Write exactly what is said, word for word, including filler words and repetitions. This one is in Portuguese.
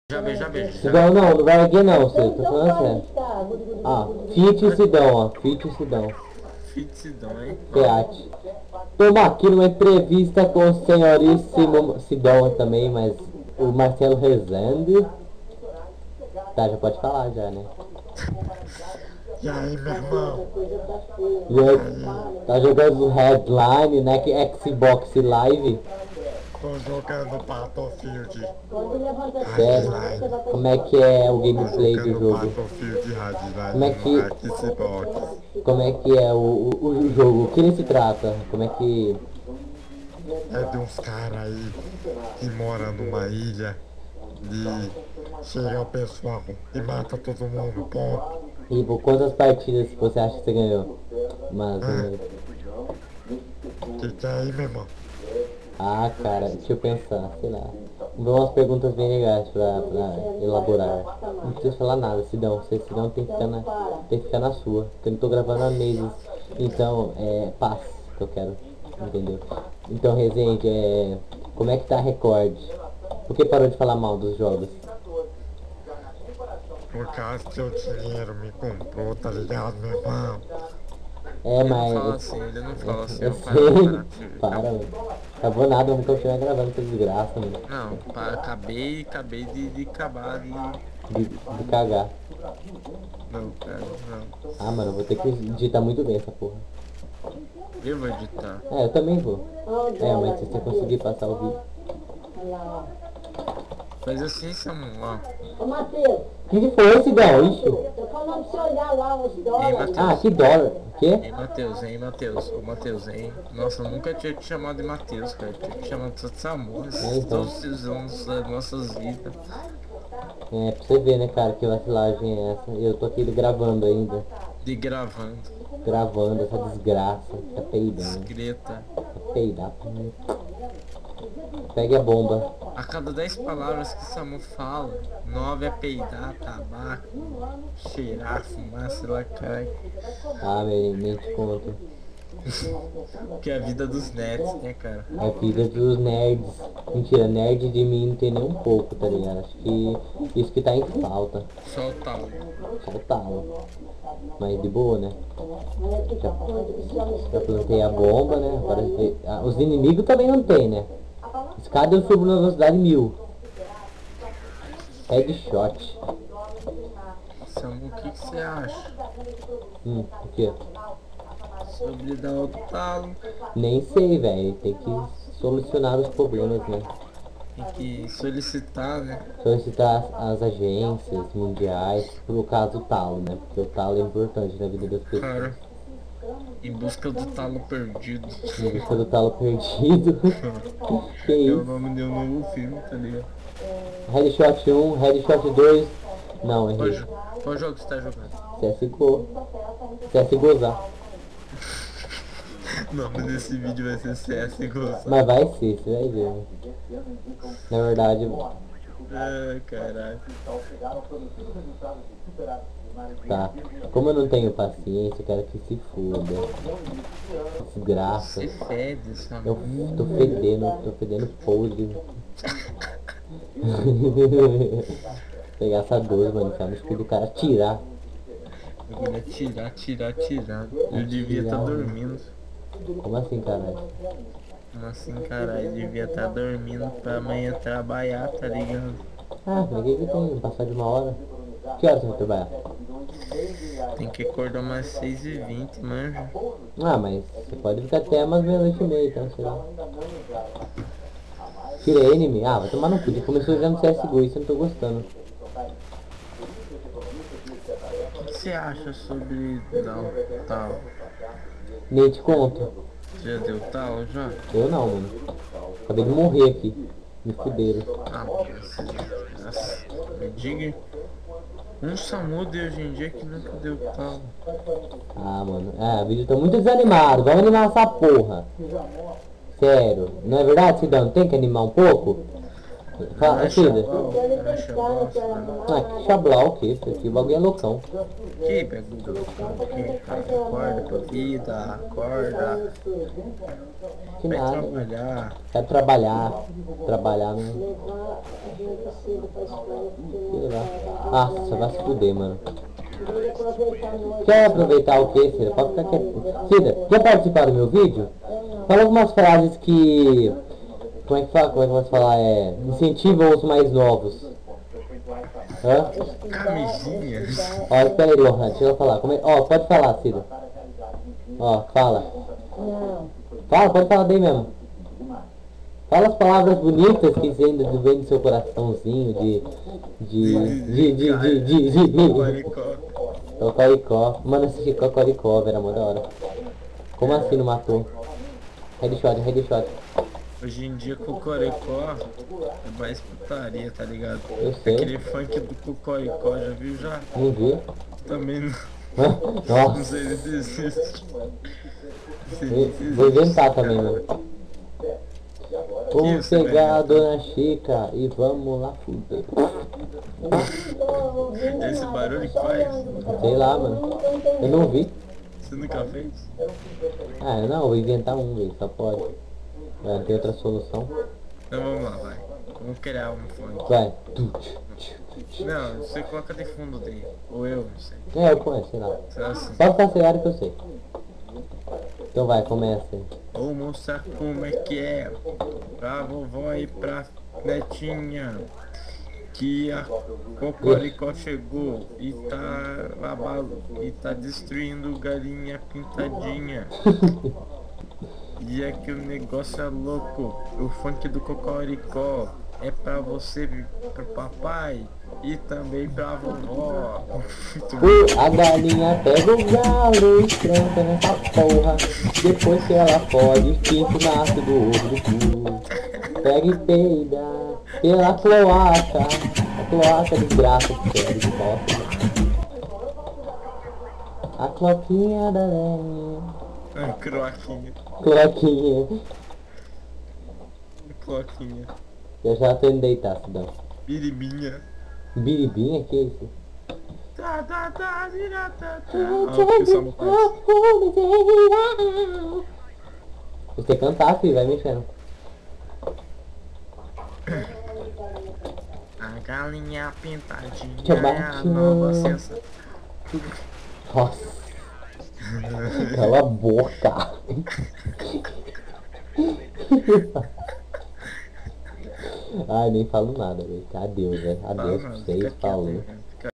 Já beijo, já beijo. Sidão não, não vai aqui não, você tô falando sério. Ah, Fiat e Sidão, ó. Fiat e Sidão. Fiat Sidão, hein? Fiat. Toma aqui numa entrevista com o senhoríssimo Sidão também, mas o Marcelo Rezende. Tá, já pode falar já, né? E aí, meu irmão? E aí, tá jogando Headline, né? Que Xbox Live. Tô jogando Battlefield. Sério? Hardline. Como é que é o Tô gameplay do jogando jogo? Battlefield Hardline Como é que- no Xbox. Como é que é o, o, o jogo? O que ele se trata? Como é que... É de uns caras aí que moram numa ilha e chega o pessoal e mata todo mundo, ponto. E por quantas partidas você acha que você ganhou? Mas... Ah. Que que é aí, meu irmão? Ah, cara, deixa eu pensar, sei lá. Vou umas perguntas bem legais pra, pra elaborar. Não precisa falar nada, Sidão. Você, Sidão, tem que ficar na, tem que ficar na sua. Porque eu não tô gravando há meses. Então, é paz que eu quero, entendeu? Então, Rezende, é... como é que tá a Record? Por que parou de falar mal dos jogos? Por causa que o dinheiro me comprou, tá ligado, meu irmão? É, Ele mas... não fala assim, ele não fala assim. Eu Eu paro, sei. paro, filho. Para, mano. Acabou nada, vamos continuar gravando essa desgraça, mano. Não, pá, acabei, acabei de, de acabar de... De, de cagar. Não, cara, não. Ah, mano, eu vou ter que digitar muito bem essa porra. Eu vou editar. É, eu também vou. É, mas se você conseguir passar o vídeo. Faz assim, Samuel, ó. Ô, Matheus, O que, que foi, Sidão? Ixi. tô falando pra você olhar lá os Ei, dólares. Matheus. Ah, que dólar. O quê? Ei, Matheus, hein, Matheus. Ô, Matheus, hein. Nossa, eu nunca tinha te chamado de Matheus, cara. Eu tinha te chamado só de Samuel. É, então. Todos esses anos das nossas vidas. É, pra você ver, né, cara, que vacilagem é essa. E eu tô aqui gravando ainda. De gravando. Gravando essa desgraça. Tá peidando. Discreta. Tá peidar. Pegue a bomba. A cada dez palavras que Samu fala, nove é peidar, tabaco, cheirar, fumar, sei lá, cai. Ah, meu, nem te conto. Que é a vida dos nerds, né, cara? A vida dos nerds. Mentira, nerd de mim não tem nem um pouco, tá ligado? Acho que isso que tá em falta. Só o tal. Só o talo. Mas de boa, né? Já, já plantei a bomba, né? Agora, ah, os inimigos também não tem, né? Escada eu subo na velocidade mil. Headshot. Samu, o que que você acha Hum, o que? sobre dar outro talo? Nem sei, velho. Tem que solucionar os problemas, né? Tem que solicitar, né? Solicitar as, as agências mundiais pro caso talo, né? Porque o talo é importante na vida das pessoas. Cara, em busca do talo perdido. Em busca do talo perdido. Que É o isso? nome de um novo filme, tá ligado? Headshot um, Headshot dois. Não, Qual, errei. jo qual jogo você tá jogando? C S G O. C S gozar. O nome desse vídeo vai ser C S G O. Mas vai ser, você vai ver. Na verdade, Ah, caralho. tá. Como eu não tenho paciência, eu quero que se foda. Desgraça. Você fede, Eu Samu. tô fedendo, tô fedendo podre. Pegar essa doze, mano, enfiar no espelho do cara, tirar. Eu queria tirar, tirar, tirar. Eu devia estar tá dormindo. Como assim, caralho? Como assim, caralho? Eu devia estar tá dormindo pra amanhã trabalhar, tá ligado? Ah, mas o que que tem? Passar de uma hora? Que horas você vai trabalhar? Tem que acordar umas seis e vinte, manja. Ah, mas você pode ficar até umas meia-noite e meia, então, sei lá. Tira enemy? Ah, vai tomar no cu. Começou já no C S G O, isso eu não tô gostando. O que você acha sobre dar o tal? Nem te conto. Já deu tal já? Eu não, mano. Acabei de morrer aqui. Me fuderam. Ah, mas... Nossa, me diga. Um Samu de hoje em dia que nunca deu tal. Ah, mano. Ah, o vídeo tá muito desanimado. Vamos animar essa porra. Sério. Não é verdade, Sidão? Tem que animar um pouco? Fala, Relaxa, Cida. bom, relaxa, bosta. Ah, que chablau o que isso aqui? O bagulho é loucão. Que pergunta do que, cara? Acorda pra vida, acorda. Que Vai nada. trabalhar. Quero trabalhar. Trabalhar não. Sei lá. Ah, você vai se fuder, mano. Quer aproveitar o que, Cida? Pode ficar quieto. Cida, quer participar do meu vídeo? Fala algumas frases que... Como é que fala? Como é que eu posso falar? É... Incentivam os mais novos. Hã? Camisinha. Ó, espera aí, Lohan, deixa eu falar. Como é... Ó, pode falar, Cida. Ó, fala. Fala, pode falar daí mesmo. Fala as palavras bonitas que vem do, vem do seu coraçãozinho de... De... De... De... De... De... de, de. Cocoricó. Cocoricó. Mano, assisti Cocoricó, velho, era mó da hora. Como assim não matou? Headshot, headshot. Hoje em dia, Cocoricó é mais putaria, tá ligado? Eu sei. Aquele funk do Cocoricó, já viu já? Não vi? Também não, não Nossa. sei se existe. Não sei Eu- se Vou existe, inventar cara. também, mano. Vamos você vai pegar a inventar? dona Chica e vamos lá fuder. Esse barulho que faz, Sei lá, mano. Eu não vi. você nunca fez? Ah, eu não, vou inventar um, velho. Só pode. Vai, não tem outra solução. Então vamos lá, vai. Vamos criar um funk. Vai. Não, você coloca de fundo dele. Ou eu, não sei. É, eu conheço, sei lá. Será assim? Pode ficar acelerado que eu sei. Então vai, começa aí. Vou mostrar como é que é pra vovó e pra netinha que a Cocoricó chegou e tá abalo, e tá destruindo galinha pintadinha. E é que o negócio é louco. O funk do Cocoricó é pra você, pro papai e também pra vovó. Muito bom. Uh, a galinha pega o galo e tranca nessa porra. Depois que ela fode, o pinto nasce do ovo do cu. Pega e peida pela cloaca. A cloaca desgraça que quer de bosta. A cloquinha da velhinha. Ah, croquinha. Cloquinha. Cloquinha. Eu já tô indo deitar, Cidão. Biribinha. Biribinha, que isso? Tá, tá, tá, vira, tá, tá. Ah, o pessoal não faz. Você tem que cantar, filho, vai mexendo. A galinha pintadinha Que é a nova sensação. Nossa. Cala a boca. Ai, nem falo nada, velho. Adeus, velho. Adeus pra vocês, falou.